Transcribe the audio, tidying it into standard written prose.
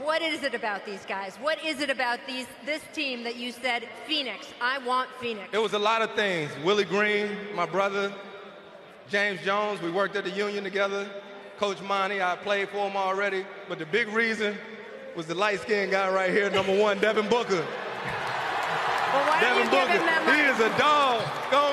What is it about these guys? What is it about this team that you said, Phoenix, I want Phoenix? It was a lot of things. Willie Green, my brother, James Jones, we worked at the Union together. Coach Monty, I played for him already. But the big reason was the light-skinned guy right here, number 1, Devin Booker. Well, why don't you give him that He is a dog. Go